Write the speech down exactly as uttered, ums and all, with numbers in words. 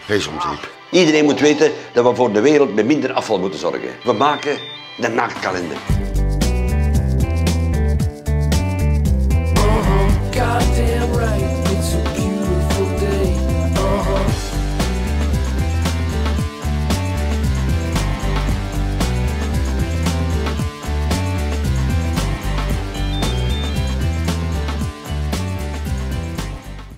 Hey, soms liep. Iedereen moet weten dat we voor de wereld met minder afval moeten zorgen. We maken de naaktkalender.